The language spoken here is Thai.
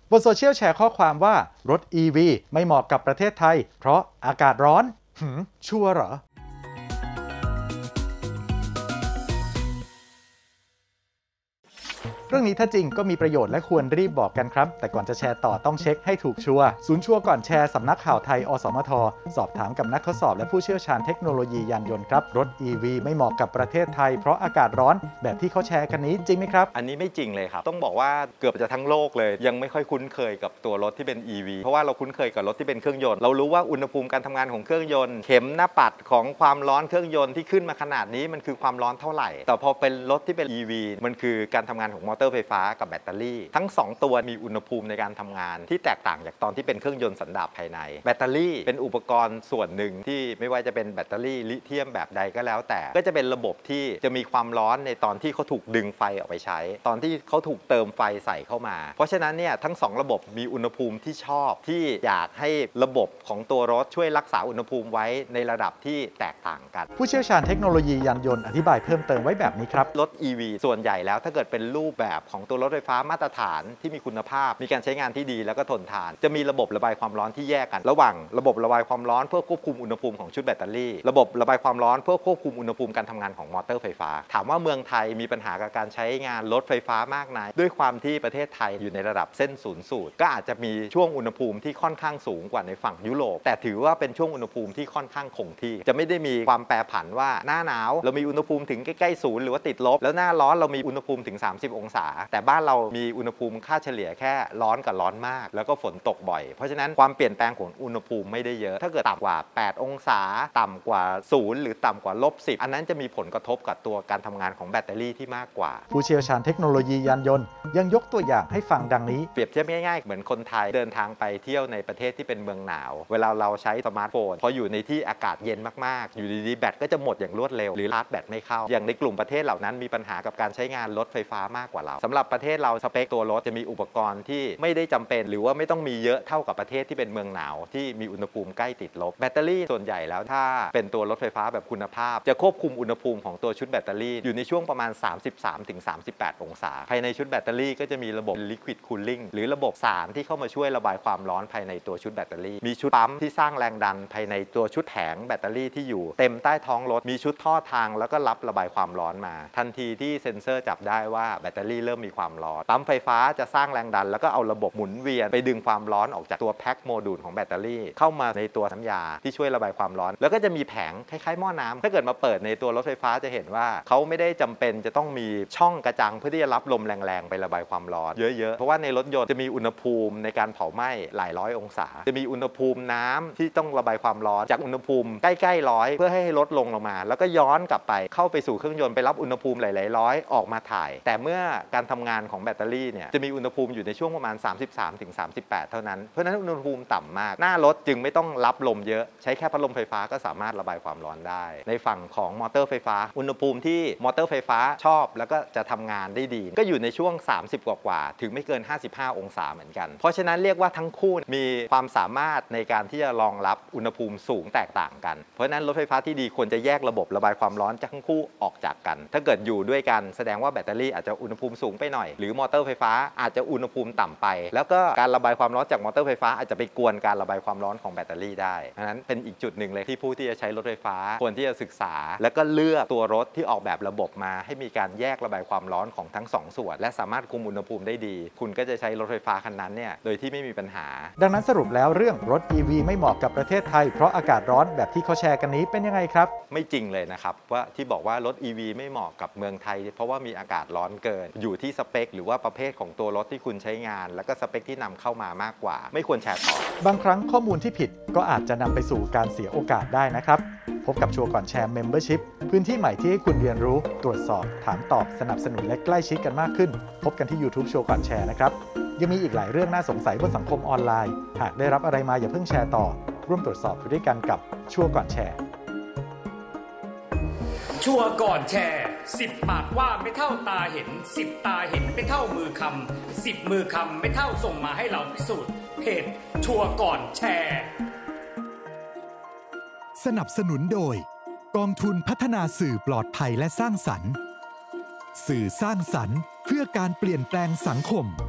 บนโซเชียลแชร์ข้อความว่ารถ EV ไม่เหมาะกับประเทศไทยเพราะอากาศร้อนชัวร์เหรอเรื่องนี้ถ้าจริงก็มีประโยชน์และควรรีบบอกกันครับแต่ก่อนจะแชร์ต่อต้องเช็คให้ถูกชัวร์ศูนย์ชัวร์ก่อนแชร์สำนักข่าวไทยอสมทสอบถามกับนักทดสอบและผู้เชี่ยวชาญเทคโนโลยียานยนต์ครับรถ EV ไม่เหมาะกับประเทศไทยเพราะอากาศร้อนแบบที่เขาแชร์กันนี้จริงไหมครับอันนี้ไม่จริงเลยครับต้องบอกว่าเกือบจะทั้งโลกเลยยังไม่ค่อยคุ้นเคยกับตัวรถที่เป็น EV เพราะว่าเราคุ้นเคยกับรถที่เป็นเครื่องยนต์เรารู้ว่าอุณหภูมิการทำงานของเครื่องยนต์เข็มหน้าปัดของความร้อนเครื่องยนต์ที่ขึ้นมาขนาดนี้มันคือความร้อนเท่าไหร่แต่พอเป็นรถที่เป็น EV มันคือการทำงานของมอเตอร์ไฟฟ้ากับแบตเตอรี่ทั้ง2ตัวมีอุณหภูมิในการทำงานที่แตกต่างจากตอนที่เป็นเครื่องยนต์สันดาปภายในแบตเตอรี่เป็นอุปกรณ์ส่วนหนึ่งที่ไม่ว่าจะเป็นแบตเตอรี่ลิเธียมแบบใดก็แล้วแต่ก็จะเป็นระบบที่จะมีความร้อนในตอนที่เขาถูกดึงไฟออกไปใช้ตอนที่เขาถูกเติมไฟใส่เข้ามาเพราะฉะนั้นเนี่ยทั้ง2ระบบมีอุณหภูมิที่ชอบที่อยากให้ระบบของตัวรถช่วยรักษาอุณหภูมิไว้ในระดับที่แตกต่างกันผู้เชี่ยวชาญเทคโนโลยียานยนต์อธิบายเพิ่มเติมไว้แบบนี้ครับรถ EV ส่วนใหญ่แล้วถ้าเกิดเป็นรูปแบบของตัวรถไฟฟ้ามาตรฐานที่มีคุณภาพมีการใช้งานที่ดีแล้วก็ทนทานจะมีระบบระบายความร้อนที่แยกกันระหว่างระบบระบายความร้อนเพื่อควบคุมอุณหภูมิของชุดแบตเตอรี่ระบบระบายความร้อนเพื่อควบคุมอุณหภูมิการทำงานของมอเตอร์ไฟฟ้าถามว่าเมืองไทยมีปัญหากับการใช้งานรถไฟฟ้ามากน้อยด้วยความที่ประเทศไทยอยู่ในระดับเส้นศูนย์สูตรก็อาจจะมีช่วงอุณหภูมิที่ค่อนข้างสูงกว่าในฝั่งยุโรปแต่ถือว่าเป็นช่วงอุณหภูมิที่ค่อนข้างคงที่จะไม่ได้มีความแปรผันว่าหน้าหนาวเรามีอุณหภูมิถึงใกล้ๆศูนย์หรือว่าติดลบแล้วหน้าร้อนเรามีอุณหภูมิถึง30องศาแต่บ้านเรามีอุณหภูมิค่าเฉลี่ยแค่ร้อนกับร้อนมากแล้วก็ฝนตกบ่อยเพราะฉะนั้นความเปลี่ยนแปลงของอุณหภูมิไม่ได้เยอะถ้าเกิดต่ำกว่า8องศาต่ำกว่า0หรือต่ำกว่า-10อันนั้นจะมีผลกระทบกับตัวการทำงานของแบตเตอรี่ที่มากกว่าผู้เชี่ยวชาญเทคโนโลยียานยนต์ยังยกตัวอย่างให้ฟังดังนี้เปรียบเทียบง่ายๆเหมือนคนไทยเดินทางไปเที่ยวในประเทศที่เป็นเมืองหนาวเวลาเราใช้สมาร์ทโฟนพออยู่ในที่อากาศเย็นมากๆอยู่ดีๆแบตก็จะหมดอย่างรวดเร็วหรือชาร์จแบตไม่เข้าอย่างในกลุ่มประเทศเหล่านั้นมีปัญหากับการใช้งานรถไฟฟ้ามากกว่าเราสำหรับประเทศเราสเปคตัวรถจะมีอุปกรณ์ที่ไม่ได้จำเป็นหรือว่าไม่ต้องมีเยอะเท่ากับประเทศที่เป็นเมืองหนาวที่มีอุณหภูมิใกล้ติดลบแบตเตอรี่ส่วนใหญ่แล้วถ้าเป็นตัวรถไฟฟ้าแบบคุณภาพจะควบคุมอุณหภูมิของตัวชุดแบตเตอรี่อยู่ในช่วงประมาณ 33-38 องศาภายในชุดแบตเตอรี่ก็จะมีระบบ Liquid Cooling หรือระบบสารที่เข้ามาช่วยระบายความร้อนภายในตัวชุดแบตเตอรี่มีชุดปั๊มที่สร้างแรงดันภายในตัวชุดแผงแบตเตอรี่ที่อยู่เต็มใต้ท้องรถมีชุดท่อทางแล้วก็รับระบายความร้อนมาทันทีที่เซ็นเซอร์จับได้ว่าแบตเตอรี่เริ่มมีความร้อนปั๊มไฟฟ้าจะสร้างแรงดันแล้วก็เอาระบบหมุนเวียนไปดึงความร้อนออกจากตัวแพ็คโมดูลของแบตเตอรี่เข้ามาในตัวน้ำยาที่ช่วยระบายความร้อนแล้วก็จะมีแผงคล้ายๆหม้อน้ำถ้าเกิดมาเปิดในตัวรถไฟฟ้าจะเห็นว่าเขาไม่ได้จำเป็นจะต้องมีช่องกระจังเพื่อที่จะรับลมแรงๆไประบายความร้อนเยอะๆเพราะว่าในรถยนต์จะมีอุณหภูมิในการเผาไหม้หลายร้อยองศาจะมีอุณหภูมิน้ำที่ต้องระบายความร้อนจากอุณหภูมิใกล้ๆ100เพื่อให้ลดลงมาแล้วก็ย้อนกลับไปเข้าไปสู่เครื่องยนต์ไปรับอุณหภูมิหลายๆร้อยออกมาถ่ายแต่เมื่อการทำงานของแบตเตอรี่เนี่ยจะมีอุณหภูมิอยู่ในช่วงประมาณ 33-38 เท่านั้นเพราะฉะนั้นอุณหภูมิต่ำมากหน้ารถจึงไม่ต้องรับลมเยอะใช้แค่พัดลมไฟฟ้าก็สามารถระบายความร้อนได้ในฝั่งของมอเตอร์ไฟฟ้าอุณหภูมิที่มอเตอร์ไฟฟ้าชอบแล้วก็จะทำงานได้ดีก็อยู่ในช่วง30กว่าถึงไม่เกิน55องศาเหมือนกันเพราะฉะนั้นเรียกว่าทั้งคู่มีความสามารถในการที่จะรองรับอุณหภูมิสูงแตกต่างกันเพราะฉะนั้นรถไฟฟ้าที่ดีควรจะแยกระบบระบายความร้อนจากทั้งคู่ออกจากกันถ้าเกิดอยู่ด้วยกันแสดงว่าแบตเตอรี่อาจจะอุณหภูมิสูงไปหน่อยหรือมอเตอร์ไฟฟ้าอาจจะอุณหภูมิต่ำไปแล้วก็การระบายความร้อนจากมอเตอร์ไฟฟ้าอาจจะไปกวนการระบายความร้อนของแบตเตอรี่ได้ดังนั้นเป็นอีกจุดหนึ่งเลยที่ผู้ที่จะใช้รถไฟฟ้าควรที่จะศึกษาแล้วก็เลือกตัวรถที่ออกแบบระบบมาให้มีการแยกระบายความร้อนของทั้ง2ส่วนและสามารถคุมอุณหภูมิได้ดีคุณก็จะใช้รถไฟฟ้าคันนั้นเนี่ยโดยที่ไม่มีปัญหาดังนั้นสรุปแล้วเรื่องรถ EV ไม่เหมาะกับประเทศไทยเพราะอากาศร้อนแบบที่เขาแชร์กันนี้เป็นยังไงครับไม่จริงเลยนะครับว่าที่บอกว่ารถ EV ไม่เหมาะกับเมืองไทยเพราะว่ามีอากาศร้อนเกินอยู่ที่สเปคหรือว่าประเภทของตัวรถที่คุณใช้งานแล้วก็สเปคที่นำเข้ามามากกว่าไม่ควรแชร์ต่อบางครั้งข้อมูลที่ผิดก็อาจจะนำไปสู่การเสียโอกาสได้นะครับพบกับชัวร์ก่อนแชร์ Membership พื้นที่ใหม่ที่ให้คุณเรียนรู้ตรวจสอบถามตอบสนับสนุนและใกล้ชิดกันมากขึ้นพบกันที่ YouTube ชัวร์ก่อนแชร์นะครับยังมีอีกหลายเรื่องน่าสงสัยบนสังคมออนไลน์หากได้รับอะไรมาอย่าเพิ่งแชร์ต่อร่วมตรวจสอบไปด้วยกันกับชัวร์ก่อนแชร์ชัวร์ก่อนแชร์10ปากว่าไม่เท่าตาเห็น10ตาเห็นไม่เท่ามือคำ10มือคำไม่เท่าส่งมาให้เราพิสูจน์เพจชัวร์ก่อนแชร์สนับสนุนโดยกองทุนพัฒนาสื่อปลอดภัยและสร้างสรรค์สื่อสร้างสรรค์เพื่อการเปลี่ยนแปลงสังคม